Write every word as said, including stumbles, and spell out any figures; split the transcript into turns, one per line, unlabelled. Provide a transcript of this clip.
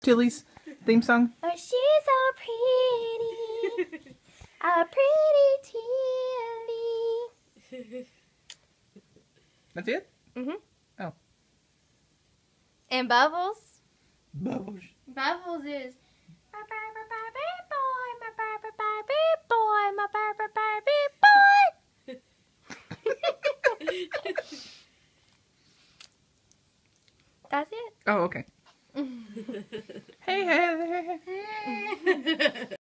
Tilly's theme song?
Oh, she's so pretty. A pretty Tilly.
That's it?
Mm-hmm.
Oh.
And Bubbles?
Bubbles.
Bubbles is my Barbie Barbie boy, my Barbie Barbie boy, my Barbie Barbie boy. That's it.
Oh, okay. Hey, hey, hey.